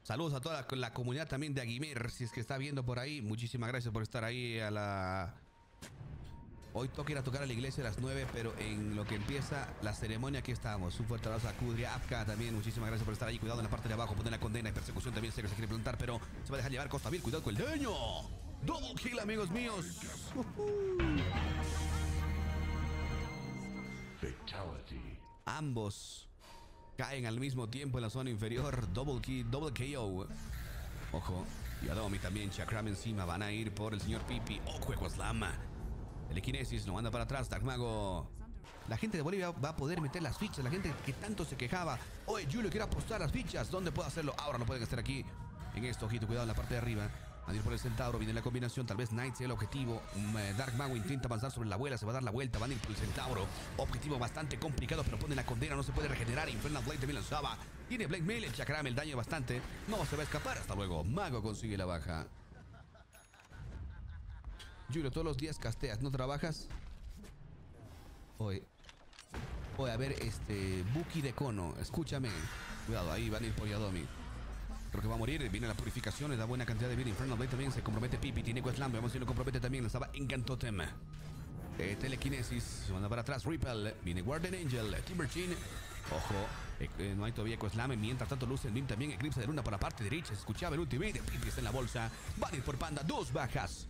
Saludos a toda la comunidad también de Aguimer, si es que está viendo por ahí. Muchísimas gracias por estar ahí a la... Hoy toca ir a tocar a la iglesia a las 9, pero en lo que empieza la ceremonia aquí estamos. Un fuerte abrazo a Kudria Apka también. Muchísimas gracias por estar ahí. Cuidado en la parte de abajo, poner la condena y persecución también. Sé que se quiere plantar, pero se va a dejar llevar Costaville. Cuidado con el daño. Double kill, amigos míos. Ambos caen al mismo tiempo en la zona inferior. Double kill, double KO. Ojo. Y Adomi también. Chakram encima. Van a ir por el señor Pipi. Ojo, Equaslama. Telequinesis lo manda para atrás. Dark Mago. La gente de Bolivia va a poder meter las fichas. La gente que tanto se quejaba. Oye, Julio quiere apostar las fichas. ¿Dónde puedo hacerlo? Ahora lo pueden hacer aquí. En esto, ojito, cuidado en la parte de arriba. Van a ir por el Centauro. Viene la combinación. Tal vez Knight sea el objetivo. Dark Mago intenta avanzar sobre la abuela. Se va a dar la vuelta. Van a ir por el Centauro. Objetivo bastante complicado, pero pone la condena. No se puede regenerar. Infernal Blade también lanzaba. Tiene Blade Mail. El Chakram, el daño bastante. No se va a escapar. Hasta luego. Mago consigue la baja. Julio, todos los días casteas, ¿no trabajas? Oye, a ver, Buki de Cono, escúchame. Cuidado, ahí van a ir por Yadomi. Creo que va a morir, viene la purificación, le da buena cantidad de vida. Infernal Blade también se compromete Pipi, tiene Queslam, vamos a ver si lo compromete también. Estaba Encantotem. Telequinesis, se manda para atrás, Ripple, viene Guardian Angel, Timberchin. Ojo, no hay todavía Queslam. Mientras tanto luce el Mim también, Eclipse de Luna por la parte derecha. Se escuchaba el ultimate, Pipi está en la bolsa. Van a ir por Panda, 2 bajas.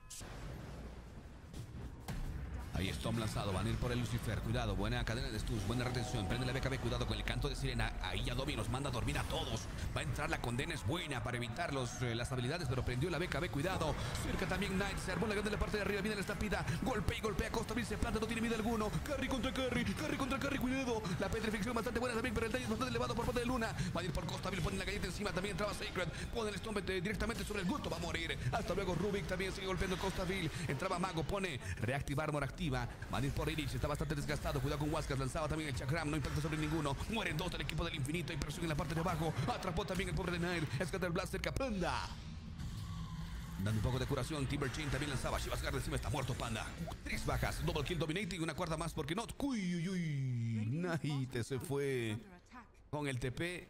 Ahí Storm lanzado, van a ir por el Lucifer. Cuidado, buena cadena de stus, buena retención. Prende la BKB, cuidado con el canto de sirena. Ahí Yadomi nos manda a dormir a todos. Va a entrar la condena, es buena para evitar las habilidades, pero prendió la BKB, cuidado. Cerca también Knight, se armó la grande de la parte de arriba. Viene la estampida, golpea y golpea. Costaville se planta, no tiene miedo alguno. Carry contra Carry, cuidado. La petrificación bastante buena también, pero el daño es bastante elevado por parte de Luna. Va a ir por Costaville, ponen la galleta encima. También entraba Sacred, pone el Stomp directamente sobre el gusto. Va a morir. Hasta luego Rubik también sigue golpeando Costaville. Entraba Mago, pone reactivar armor activa. Van a ir por Irich, está bastante desgastado. Cuidado con Huascas, lanzaba también el Chakram, no impacta sobre ninguno. Mueren 2 del equipo del infinito. Hay presión en la parte de abajo. Atrapó también el pobre de Nair. Scatter Blast cerca, Panda. Dando un poco de curación, Timberchain también lanzaba. Shivas Guard encima está muerto, Panda. 3 bajas, double kill dominating, una cuarta más porque no. Uy. Naite se fue con el TP.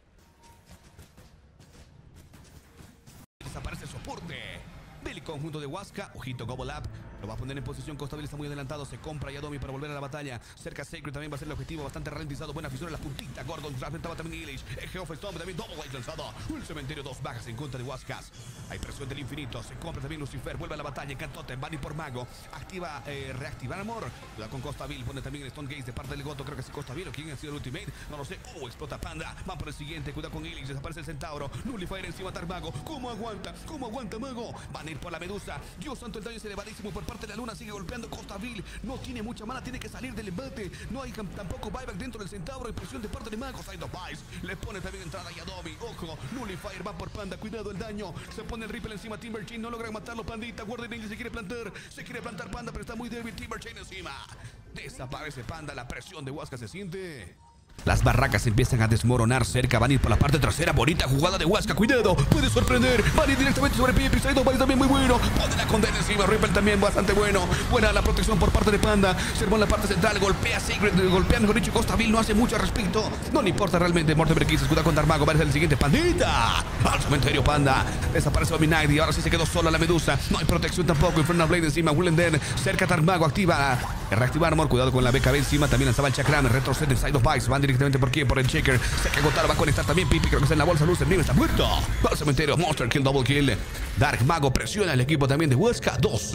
Desaparece el soporte del conjunto de Huasca. Ojito, Gobble Up. Lo va a poner en posición. Costaville está muy adelantado. Se compra Yadomi para volver a la batalla. Cerca Sacred también va a ser el objetivo. Bastante ralentizado. Buena fisura en la puntita. Gordon enfrentaba también Illich. Eje of Storm también. Double Light lanzado. El cementerio. 2 bajas en contra de Huascas. Hay presión del infinito. Se compra también Lucifer. Vuelve a la batalla. Encantote. Van y por Mago. Activa reactivar amor. Cuidado con Costaville. Pone también el Stone Gaze de parte del Goto. Creo que es Costaville. ¿Quién ha sido el ultimate? No lo sé. Explota Panda. Van por el siguiente. Cuidado con Illich. Desaparece el Centauro. Nullifier encima de Mago. ¿Cómo aguanta? Mago? Van a ir por la Medusa. Dios santo, el daño es elevadísimo por parte de la Luna. Sigue golpeando Costaville. No tiene mucha mana. Tiene que salir del embate. No hay tampoco buyback dentro del Centauro. Y presión de parte de Mago. Side of Vice. Le pone también entrada a Yadomi. Ojo. Nullifier va por Panda. Cuidado el daño. Se pone el Ripple encima. Timberchain no logra matarlo. Pandita. Guardian Angel se quiere plantar. Se quiere plantar Panda, pero está muy débil. Timberchain encima. Desaparece Panda. La presión de Huasca se siente. Las barracas empiezan a desmoronar cerca. Van a ir por la parte trasera. Bonita jugada de Huasca. Cuidado. Puede sorprender. Van a ir directamente sobre Pipi. Side of Vice también muy bueno. Pone la condena encima. Ripple también bastante bueno. Buena la protección por parte de Panda. Se armó en la parte central. Golpea Sacred. Golpea, mejor dicho, Costaville. No hace mucho al respecto. No le importa realmente. Mortimer Kisses. Cuidado con Dark Mago. Va a ser el siguiente. Pandita. Al cementerio, Panda. Desaparece Dominite. Y ahora sí se quedó sola la Medusa. No hay protección tampoco. Infernal Blade encima. Willenden. Cerca Dark Mago. Activa. Reactivar amor. Cuidado con la BKB encima. También lanzaba el Chakram. Retrocede Side of Vice. Van directamente por aquí. Por el Checker. Se que agotar. Va a conectar también Pipi. Creo que está en la bolsa. Luz. El nivel está muerto. Al cementerio. Monster Kill. Double kill. Dark Mago presiona al equipo también de Huasca. 2.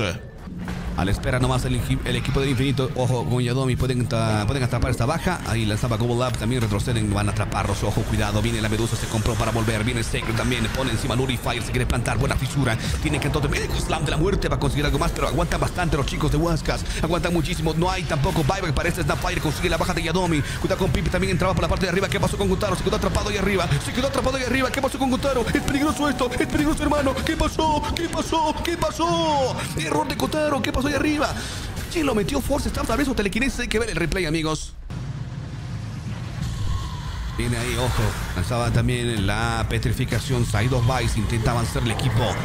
A la espera nomás el equipo del infinito. Ojo con Yadomi. Pueden atrapar esta baja. Ahí lanzaba Gobble Up. También retroceden. Van a atraparlos. Ojo, cuidado. Viene la Medusa. Se compró para volver. Viene Sacred también. Pone encima Nullifier. Se quiere plantar. Buena fisura. Tiene que entonces. Médico Slam de la muerte. Va a conseguir algo más. Pero aguantan bastante los chicos de Huascas. Aguantan muchísimo. No hay tampoco buyback para este Snapfire. Consigue la baja de Yadomi. Cuidado con Pipi. También entraba por la parte de arriba. ¿Qué pasó con Gutaro? Se quedó atrapado ahí arriba. ¿Qué pasó con Gutaro? Es peligroso esto. Es peligroso, hermano. ¿Qué pasó? Error de Gutaro. ¿Qué pasó ahí arriba? ¿Quién lo metió? Force Stamp, tal vez o telequinesis. Hay que ver el replay, amigos. Viene ahí, ojo. Lanzaba también la petrificación. Side of Vice. Intenta avanzar el equipo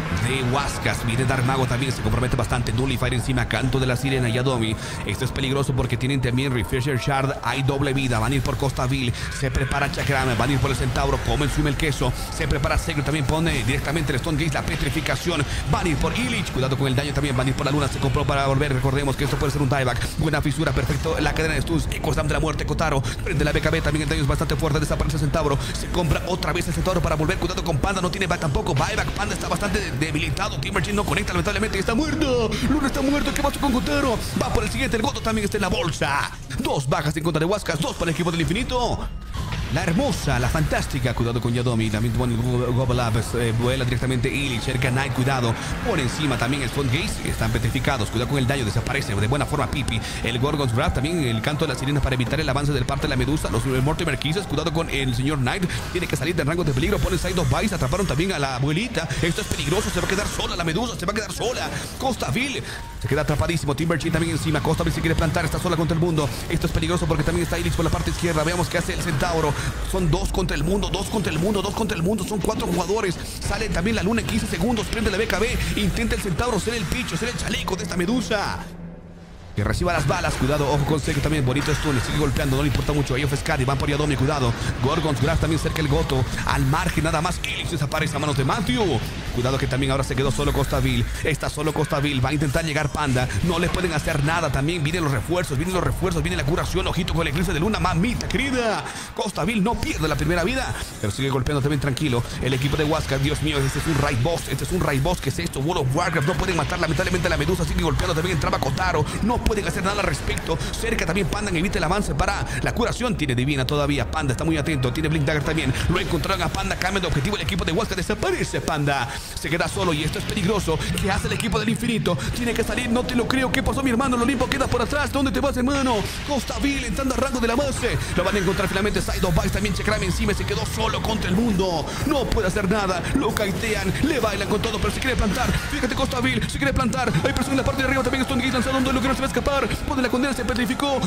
de Huascas. Viene Dark Mago también, se compromete bastante. Nullifier encima, canto de la sirena, Yadomi. Esto es peligroso porque tienen también Refresher Shard. Hay doble vida, van a ir por Costaville. Se prepara Chakrama, van a ir por el Centauro. Consume el queso. Se prepara Segro, también pone directamente el Stone Gaze, la petrificación. Van a ir por Illich, cuidado con el daño también. Van a ir por la luna, se compró para volver. Recordemos que esto puede ser un dieback. Buena fisura, perfecto. La cadena de stuns, Ecoslam de la muerte, Kotaro. Prende la BKB, también el daño es bastante fuerte. Desaparece el Centauro. Se compra otra vez el Centauro para volver. Cuidado con Panda, no tiene back tampoco. Buyback, Panda está bastante debilitado. Timberchin no conecta, lamentablemente, y está muerto. Luna está muerto. ¿Qué pasó con Kotaro? Va por el siguiente. El Goto también está en la bolsa. 2 bajas en contra de Huascas, 2 para el equipo del infinito. La hermosa, la fantástica, cuidado con Yadomi. También pone el Gobble Up, vuela directamente Illich, cerca Knight, cuidado. Por encima también el Stone Gaze, están petrificados. Cuidado con el daño, desaparece de buena forma Pipi. El Gorgon's Wrath, también el canto de la sirena para evitar el avance del parte de la medusa. Los Mortimer Kisses, cuidado con el señor Knight. Tiene que salir del rango de peligro. Pone Side of Vice, atraparon también a la abuelita. Esto es peligroso, se va a quedar sola la medusa, se va a quedar sola. Costaville se queda atrapadísimo. Timberchin también encima. Costaville se quiere plantar, está sola contra el mundo. Esto es peligroso porque también está Illich por la parte izquierda. Veamos qué hace el Centauro. Son 2 contra el mundo, 2 contra el mundo, 2 contra el mundo. Son 4 jugadores. Sale también la luna en 15 segundos. Prende la BKB. Intenta el Centauro ser el picho, ser el chaleco de esta medusa. Que reciba las balas, cuidado, ojo con Seco también, bonito stun, sigue golpeando, no le importa mucho. Ellos Fescari, van por Yadomi, cuidado. Gorgon's Graph también cerca el Goto, al margen nada más. Illich desaparece a manos de Matthew. Cuidado que también ahora se quedó solo Costaville. Está solo Costaville, va a intentar llegar Panda. No le pueden hacer nada, también vienen los refuerzos, viene la curación. Ojito con el eclipse de luna, mamita querida. Costaville no pierde la primera vida, pero sigue golpeando también tranquilo. El equipo de Huascas, Dios mío, este es un raid boss, ¿qué es esto? World of Warcraft, no pueden matar lamentablemente a la medusa, sigue golpeando también, entraba Kotaro. No pueden hacer nada al respecto. Cerca también Panda, evita el avance para la curación. Tiene divina todavía. Panda está muy atento. Tiene Blink Dagger también. Lo encontraron a Panda. Cambia de objetivo el equipo de Huasca. Desaparece Panda. Se queda solo y esto es peligroso. ¿Qué hace el equipo del infinito? Tiene que salir. No te lo creo. ¿Qué pasó, mi hermano? El Olimpo queda por atrás. ¿Dónde te vas, hermano? Costaville entrando al rango de la base. Lo van a encontrar finalmente. Side of Vice también. Chakrama encima. Se quedó solo contra el mundo. No puede hacer nada. Lo caitean. Le bailan con todo, pero se quiere plantar. Fíjate, Costaville. Se quiere plantar. Hay persona en la parte de arriba también. Stone Gaze lanzando un duelo que no se va a escapar. Pone la condena. Se petrificó.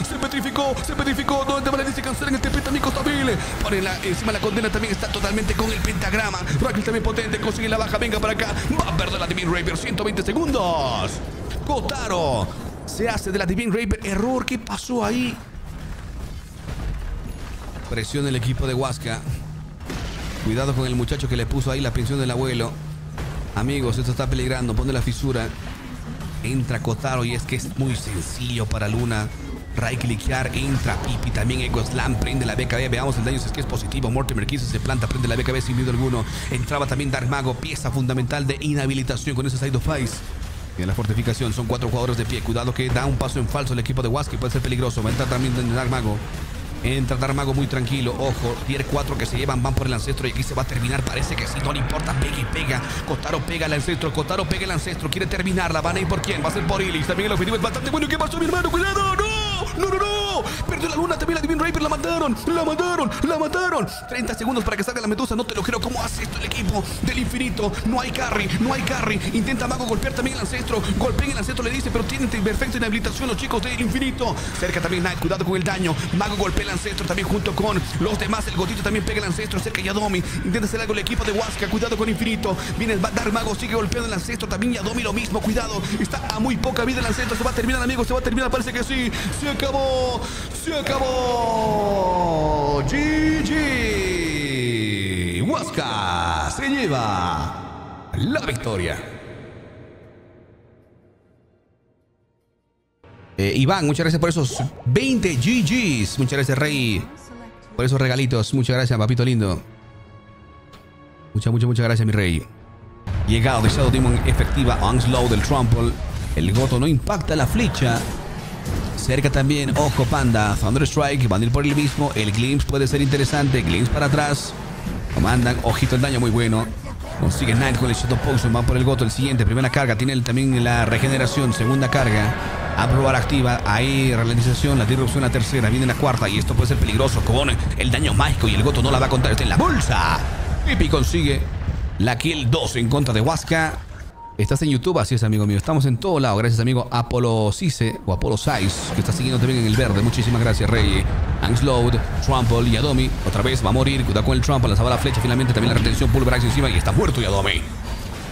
¿Dónde va la dice cancelar en este penta mi Costaville? Pone encima la condena también está totalmente con el pentagrama. Raquel también potente, consigue la baja, venga para acá. Va a perder la Divine Raper, 120 segundos. Kotaro se hace de la Divine Raper. Error, ¿qué pasó ahí? Presiona el equipo de Huasca. Cuidado con el muchacho que le puso ahí la pensión del abuelo. Amigos, esto está peligrando. Pone la fisura. Entra Kotaro y es que es muy sencillo para Luna. Right-clickear, entra Pipi, también Echo Slam, prende la BKB, veamos el daño, si es que es positivo. Mortimer Kisses se planta, prende la BKB sin miedo alguno. Entraba también Dark Mago, pieza fundamental de inhabilitación con ese Side of Ice. Y en la fortificación son 4 jugadores de pie. Cuidado que da un paso en falso el equipo de Huasca, puede ser peligroso. Va a entrar también Dark Mago. Entra Dark Mago muy tranquilo. Ojo, tier 4 que se llevan, van por el ancestro y aquí se va a terminar. Parece que sí, no le importa, pega y pega. Kotaro pega al ancestro, Kotaro pega al ancestro. Quiere terminarla, van a ir por quién, va a ser por Illich. También el objetivo es bastante bueno. ¿Qué pasó, mi hermano? ¡Cuidado! ¡No! Perdió la luna, también la Divine Raper, la mataron. 30 segundos para que salga la medusa. No te lo creo, ¿cómo hace esto el equipo del infinito? No hay carry. Intenta Mago golpear también al ancestro. Golpeen el ancestro, le dice, pero tienen perfecta inhabilitación los chicos del infinito. Cerca también Knight, cuidado con el daño. Mago golpea el ancestro también junto con los demás. El Gotito también pega el ancestro. Cerca Yadomi. Intenta hacer algo el equipo de Huasca. Cuidado con infinito. Viene el Dark Mago, sigue golpeando el ancestro. También Yadomi lo mismo. Cuidado. Está a muy poca vida el ancestro. Se va a terminar, amigos. Parece que sí. Se acabó. GG. Huasca se lleva la victoria. Iván, muchas gracias por esos 20 GGs. Muchas gracias, Rey, por esos regalitos. Muchas gracias, papito lindo. Muchas gracias, mi rey. Llegado de Shadow Demon efectiva. Onslaught del Trample. El Goto no impacta la flecha. Cerca también, ojo Panda. Thunder Strike, van a ir por el mismo. El Glimpse puede ser interesante. Glimpse para atrás. Comandan, ojito el daño muy bueno. Consigue Knight con el Shadow Potion. Va por el Goto, el siguiente. Primera carga, tiene también la regeneración. Segunda carga. A probar activa, ahí ralentización, la disrupción, la tercera, viene la cuarta y esto puede ser peligroso con el daño mágico y el Goto no la va a contar, está en la bolsa. Pipi consigue la kill 2 en contra de Huasca. Estás en YouTube, así es, amigo mío, estamos en todo lado, gracias amigo Apolo Cise o Apolo Size, que está siguiendo también en el verde, muchísimas gracias, Rey. Onslaught, Trample, Yadomi, otra vez va a morir, cuidado con el Trample, lanzaba la flecha, finalmente también la retención, Pulverize encima y está muerto Yadomi.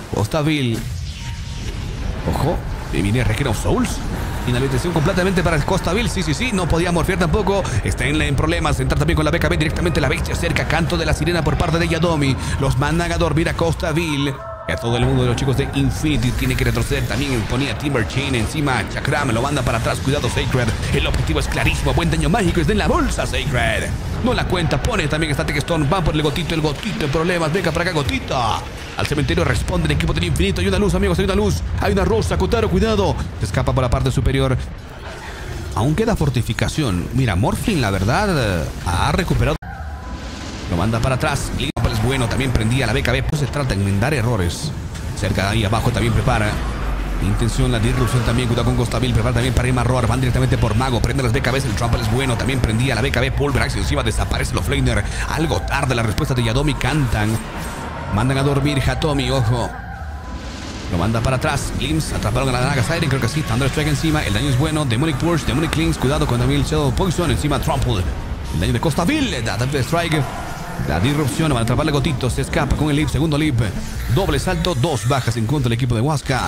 Costa Bill. Ojo. Y viene Requiem of Souls. Finalización completamente para Costa Bill. Sí. No podía morfear tampoco. Está en problemas. Entrar también con la BKB directamente. La bestia cerca. Canto de la sirena por parte de Yadomi. Los mandan a dormir a Costa Bill. A todo el mundo de los chicos de Infinity tiene que retroceder. También ponía Timber Chain encima. Chakram lo manda para atrás. Cuidado, Sacred. El objetivo es clarísimo. Buen daño mágico. Es en la bolsa, Sacred. No la cuenta. Pone también Static Stone. Va por el gotito. El gotito en problemas. Venga para acá, gotita. Al cementerio responde el equipo del Infinito. Hay una luz, amigos. Hay una luz. Hay una rosa. Kotaro, cuidado. Se escapa por la parte superior. Aún queda fortificación. Mira, Morphling, la verdad, ha recuperado. Lo manda para atrás. Es bueno, también prendía la BKB. Pues se trata de enmendar errores. Cerca de ahí abajo también prepara. Intención, la disrupción también. Cuidado con Costa Bill. Prepara también para irme a roar. Van directamente por Mago. Prende las BKBs. El Trample es bueno. También prendía la BKB. Pulverax encima. Desaparece los Flamer. Algo tarde la respuesta de Yadomi. Cantan. Mandan a dormir Hatomi. Ojo. Lo manda para atrás. Glimpse. Atraparon a la Naga Siren. Creo que sí. Thunder Strike encima. El daño es bueno. Demonic Purge. Demonic Clings. Cuidado con también el Shadow Poison. Encima Trample. El daño de Costa Bill. Da Thunder Strike. La disrupción, van a atraparle Gotito, se escapa con el leap, segundo leap, doble salto, 2 bajas en contra del equipo de Huasca.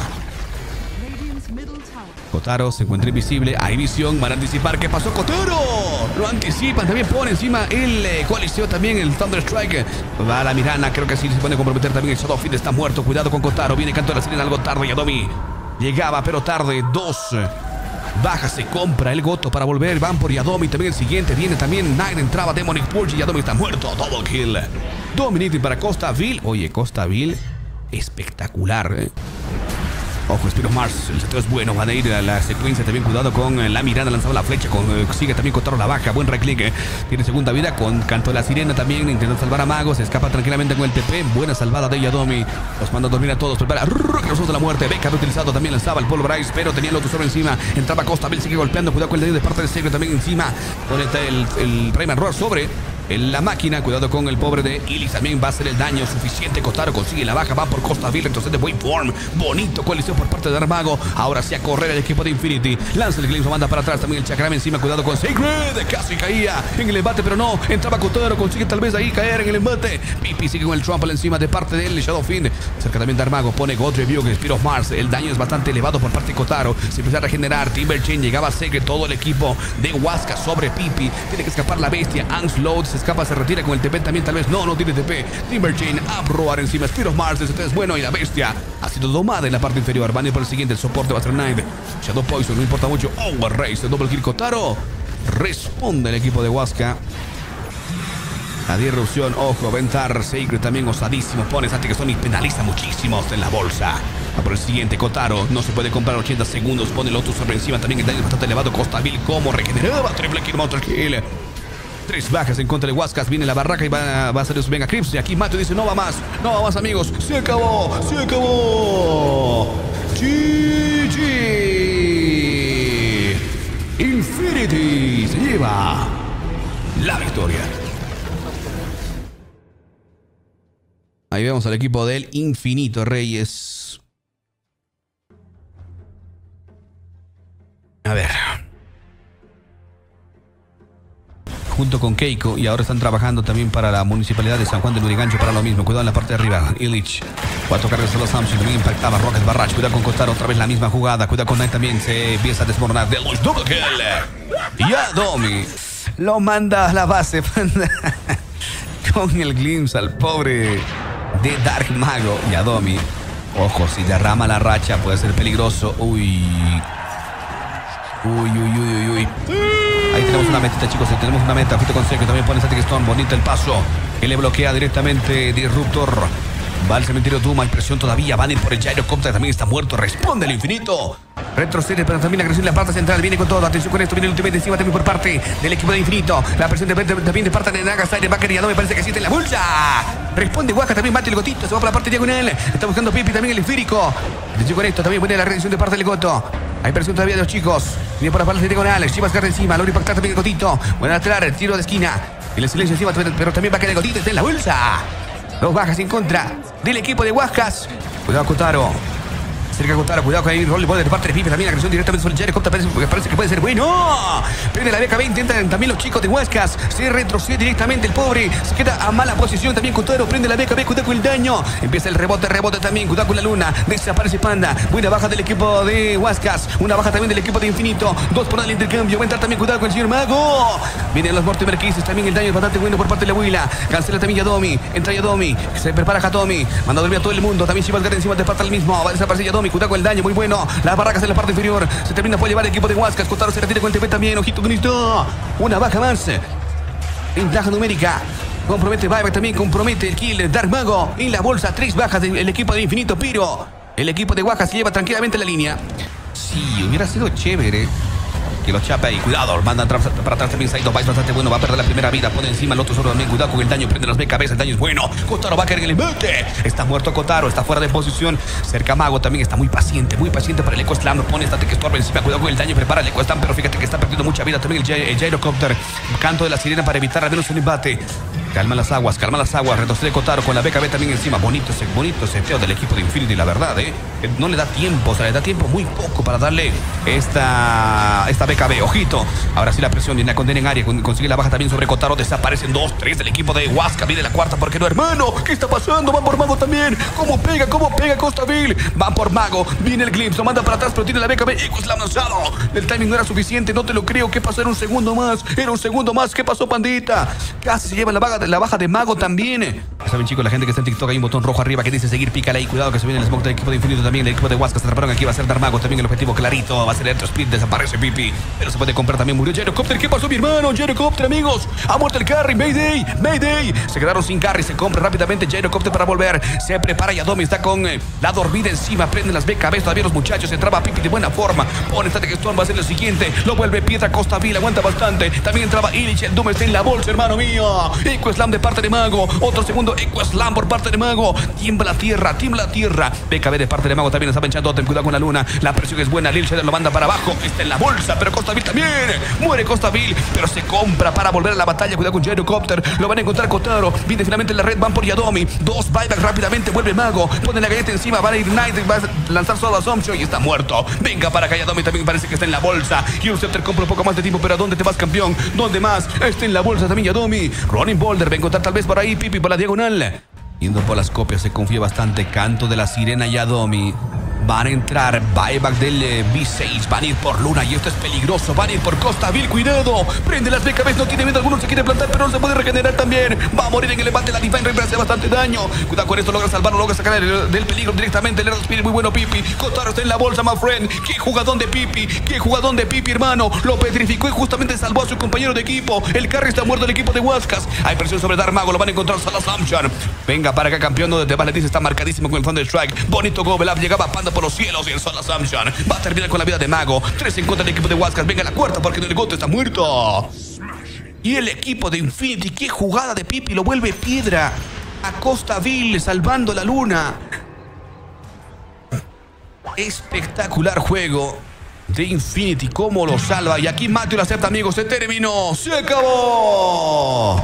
Kotaro se encuentra invisible, hay visión, van a anticipar. ¿Qué pasó, Kotaro? Lo anticipan, también pone encima el coliseo, también el Thunder Strike. Va a la Mirana, creo que sí se puede comprometer también el Shadowfiend, está muerto, cuidado con Kotaro, viene Canto de la Sirena algo tarde, Yadomi llegaba pero tarde, 2 baja, se compra el Goto para volver. Van por Yadomi. También el siguiente viene también. Knight entraba. Demonic Purge. Yadomi está muerto. Double kill. Dominating para Costa Bill. Oye, Costa Bill. Espectacular. Ojo, Spear of Mars. El seteo es bueno. Van a ir a la secuencia. También cuidado con la Miranda. Lanzaba la flecha. Sigue también Kotaro la baja. Buen right click. Tiene segunda vida con Canto de la Sirena también. Intentando salvar a Mago. Se escapa tranquilamente con el TP. Buena salvada de Yadomi. Los manda a dormir a todos. Prepara. Los ojos de la muerte. Beca utilizado. También lanzaba el Polo Bryce. Pero tenía el otro sobre encima. Entraba Costa Bill. Sigue golpeando. Cuidado con el daño de parte de Secret también encima. Conecta el Primal Roar sobre la máquina. Cuidado con el pobre de Ilix. También va a hacer el daño suficiente. Kotaro consigue la baja. Va por Costa Bill. Retrocede Waveform. Bonito coliseo por parte de Armago. Ahora sí a correr el equipo de Infinity. Lanza el Glimpse. Manda para atrás. También el Chakram encima. Cuidado con Sacred. Casi caía en el embate, pero no. Entraba Kotaro. Consigue tal vez ahí caer en el embate. Pipi sigue con el Trample encima de parte del Shadowfiend. Cerca también de Armago. Pone God Review. Spear of Mars. El daño es bastante elevado por parte de Kotaro. Se empieza a regenerar. Timber Chain. Llegaba a Sacred. Todo el equipo de Huasca sobre Pipi. Tiene que escapar la bestia. Ansload se escapa. Se retira con el TP también. Tal vez no tiene TP. Timber Chain. Uproar encima. Spear of Mars. Este es bueno. Y la bestia ha sido domada en la parte inferior. Van a ir por el siguiente. El soporte va a ser Knight. Shadow Poison. No importa mucho. Race. Double kill Kotaro. Responde el equipo de Huasca. La disrupción, ojo, Ventar, Sacred también osadísimo. Pone Static Stone y penaliza muchísimo en la bolsa. Va por el siguiente, Kotaro. No se puede comprar 80 segundos. Pone el Lotus sobre encima. También el daño es bastante elevado. Costa Bill como regeneraba. Triple kill, Monster Kill. 3 bajas en contra de Huascas. Viene la barraca y va a hacer su Venga Crips. Y aquí Mateo dice, no va más, amigos. Se acabó. GG. Infinity se lleva la victoria. Ahí vemos al equipo del Infinito, Reyes. A ver. Junto con Keiko, y ahora están trabajando también para la Municipalidad de San Juan de Lurigancho para lo mismo. Cuidado en la parte de arriba. Illich. 4 cargas a los Samsung. También impactaba Rocket Barrage. Cuidado con Kotaro. Otra vez la misma jugada. Cuidado con Knight también. Se empieza a desmoronar. De los double kill. Yadomi lo manda a la base. Con el Glimpse al pobre de Dark Mago. Yadomi. Ojo, si derrama la racha puede ser peligroso. Uy. Ahí tenemos una metita, chicos. Ahí tenemos una meta. Ojito con Seco. También pone Static Stone. Bonito el paso. Que le bloquea directamente Disruptor. Va al cementerio Doom. Hay presión todavía. Van a ir por el Gyrocopter. También está muerto. Responde el Infinito. Retrocede, pero también la agresión en la parte central. Viene con todo. Atención con esto. Viene el ultimate encima también por parte del equipo de Infinito. La presión también de parte de Naga Siren. Va a querer. Me parece que existe en la bolsa. Responde Huasca. También bate el Gotito. Se va por la parte diagonal. Está buscando Pipi. También el esférico. Atención con esto. También viene la reacción de parte del Goto. Hay presión todavía de los chicos. Viene por la parte diagonal. Chivas carga encima. Logra impactar también el Gotito. Buena lateral. El tiro de esquina. Y el silencio encima. Pero también va a quedar el Gotito. Está en la bolsa. 2 bajas en contra del equipo de Huascas. Cuidado, Kotaro. acerca Kotaro. Cuidado con ahí. Roll de parte de Pipe. También agresión directamente sobre Jared Copter. Parece que puede ser bueno. Prende la BKB. Intentan también los chicos de Huascas. Se retrocede directamente el pobre. Se queda a mala posición también Kotaro. Prende la BKB. Cuidado con el daño. Empieza el rebote también. Cuidado con la luna. Desaparece Panda. Buena baja del equipo de Huascas. Una baja también del equipo de Infinito. 2 por el intercambio. Va a entrar también. Cuidado con el señor Mago. Vienen los Mortimer Kisses. También el daño es bastante bueno por parte de la Huila. Cancela también Yadomi. Entra Yadomi. Se prepara Hatomi. Manda a dormir a todo el mundo. También Chivas Garden encima de parte del mismo. Va a desaparecer Yadomi. Cuidado con el daño. Muy bueno. Las barracas en la parte inferior. Se termina por llevar el equipo de Huascas. Kotaro se retira con el TP también. Ojito con esto. Una baja más. Ventaja numérica. Compromete Buyback también. Compromete el kill. Dark Mago. En la bolsa. 3 bajas del equipo de Infinito. Pero el equipo de Huascas se lleva tranquilamente la línea. Sí, hubiera sido chévere que los chape ahí. Cuidado, mandan para atrás también Saito Vice, bastante bueno. Va a perder la primera vida. Pone encima el otro solo también. Cuidado con el daño. Prende las BKBs. El daño es bueno. Kotaro va a caer en el embate. Está muerto Kotaro. Está fuera de posición. Cerca Mago también. Está muy paciente para el Eco Slam. Lo pone. Estate que estorba encima. Cuidado con el daño. Prepara el Eco Slam. Pero fíjate que está perdiendo mucha vida también el Gyrocopter. Canto de la sirena para evitar al menos un embate. Calma las aguas. Retrocede Kotaro con la BKB también encima. Bonito seteo del equipo de Infinity, la verdad, no le da tiempo, o sea, le da tiempo muy poco para darle esta BKB. Ojito. Ahora sí la presión viene a condena en área. Consigue la baja también sobre Kotaro. Desaparecen 2-3 del equipo de Huasca. Viene la cuarta, ¿por qué no, hermano? ¿Qué está pasando? Van por Mago también. ¿Cómo pega Costaville? Van por Mago. Viene el Glimpse. Lo manda para atrás, pero tiene la BKB. Ecoslam lanzado. El timing no era suficiente. No te lo creo. ¿Qué pasó? Era un segundo más. ¿Qué pasó, pandita? Casi se lleva la baja de Mago también. Ya saben, chicos, la gente que está en TikTok, hay un botón rojo arriba que dice seguir, pícale ahí. Cuidado que se viene el smoke del equipo de Infinito también. El equipo de Huasca se atraparon aquí. Va a ser Dark Mago también. El objetivo clarito. Va a ser Electro Speed. Desaparece Pipi. Pero se puede comprar también. Murió Gyrocopter. ¿Qué pasó, mi hermano? Gyrocopter, amigos. Ha muerto el carry. Mayday. Se quedaron sin carry. Se compra rápidamente Gyrocopter para volver. Se prepara Yadomi. Está con la dormida encima. Prenden las BKBs. Todavía los muchachos. Entraba Pipi de buena forma. Pone Static Storm. Va a ser lo siguiente. Lo vuelve piedra. Costaville aguanta bastante. También entraba Illich. El Doom está en la bolsa, hermano mío. Eco Slam de parte de Mago. Otro segundo Eco Slam por parte de Mago. Tiembla la tierra. BKB de parte de Mago también está pinchando. Ten cuidado con la luna. La presión es buena. Lil Shader lo manda para abajo. Está en la bolsa. Pero Costaville también. Muere Costaville. Pero se compra para volver a la batalla. Cuidado con Gyrocopter. Lo van a encontrar Kotaro. Viene finalmente en la red. Van por Yadomi. 2 buyback rápidamente. Vuelve Mago. Pone la galleta encima. Va a ir Knight. Va a lanzar solo a Assumption. Y está muerto. Venga para acá. Yadomi también parece que está en la bolsa. Y un Scepter compra un poco más de tiempo. Pero ¿a dónde te vas, campeón? ¿Dónde más? Está en la bolsa también Yadomi. Running Boulder. Va a encontrar tal vez por ahí Pipi por la diagonal. Yendo por las copias, se confía bastante. Canto de la sirena Yadomi. Van a entrar buyback del B6. Van a ir por Luna y esto es peligroso. Van a ir por Costaville. Cuidado. Prende las BKBs. No tiene miedo alguno. Se quiere plantar, pero no se puede regenerar también. Va a morir en el levante. La Divine Reaper hace bastante daño. Cuidado con esto. Logra salvarlo. Logra sacar del peligro directamente. El Air Spirit muy bueno, Pipi. Kotaro está en la bolsa, my friend. Qué jugadón de Pipi, hermano. Lo petrificó y justamente salvó a su compañero de equipo. El carry está muerto del equipo de Huascas. Hay presión sobre Dark Mago. Lo van a encontrar Sala Samshan. Venga para acá, campeón. Donde te vas, le dice, está marcadísimo con el Thunder Strike. Bonito Gobelab. Llegaba Panda por los cielos y el Soul Assumption va a terminar con la vida de Mago. 3 en contra del equipo de Huascas. Venga la cuarta porque el Goto está muerto. Y el equipo de Infinity, qué jugada de Pipi, lo vuelve piedra a Costaville salvando la luna. Espectacular juego de Infinity, cómo lo salva. Y aquí Matthew lo acepta, amigos. Se terminó, se acabó.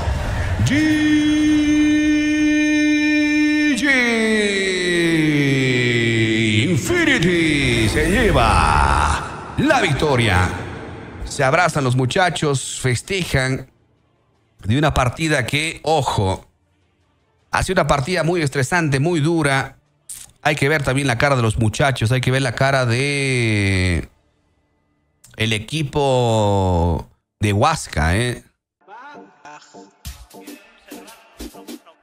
Infinity se lleva la victoria. Se abrazan los muchachos, festejan de una partida que, ojo, ha sido una partida muy estresante, muy dura. Hay que ver también la cara de los muchachos, hay que ver la cara de el equipo de Huasca,